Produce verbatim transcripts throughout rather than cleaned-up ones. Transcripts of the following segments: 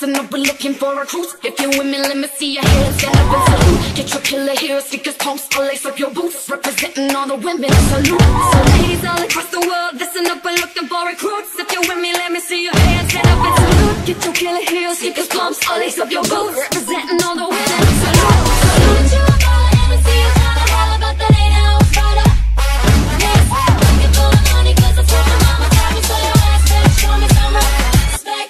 listen up, we're looking for recruits. If you're women, let me see your hands, stand up and salute. Get your killer heels, sneakers, pumps, or lace up your boots. Representing all the women, salute. So ladies all across the world, listen up, we're looking for recruits. If you're women, let me see your hands, stand up and salute. Get your killer heels, sneakers, pumps, or lace up your boots. Representing all the women, salute. Salute you up all the M C, it's all all about that ain't how it's right up. Looking for the money, cause I told my mama, tell me so your ass better show me some respect.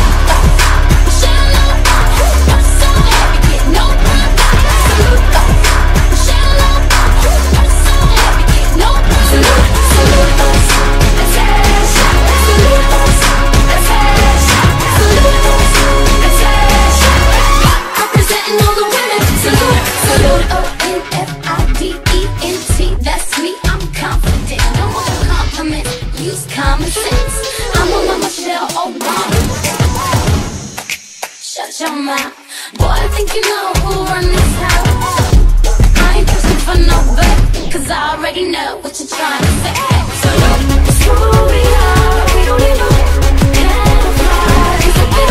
Shut your mouth. Boy, I think you know who run this house. I ain't pushing for no bet, cause I already know what you're trying to say. So look, it's who we are. We don't need no camouflage.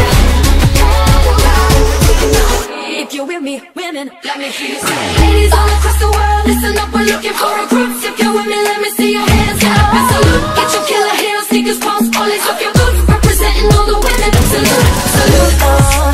If you're with me, women, let me hear you say. Ladies all across the world, listen up, we're looking for recruits. If you're with me, let me see your hands up and salute. Get your killer heels, sneakers, pumps, or lace up your boots. Representing all the women, salute, salute. Oh.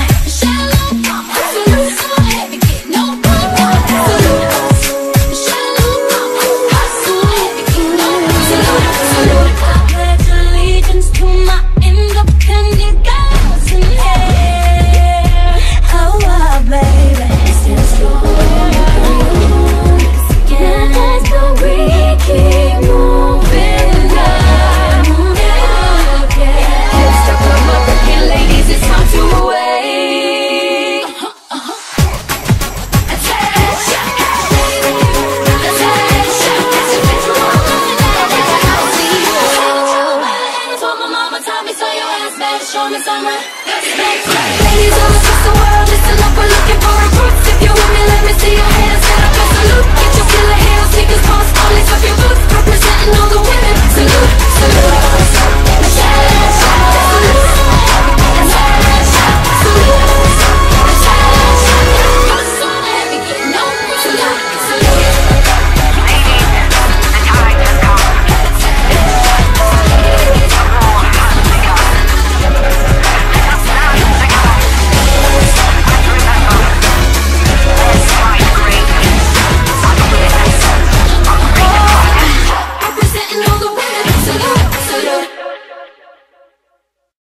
Show me some respect. Ladies all across the world, listen up, we're looking for recruits. If you're with me, let me see your hands.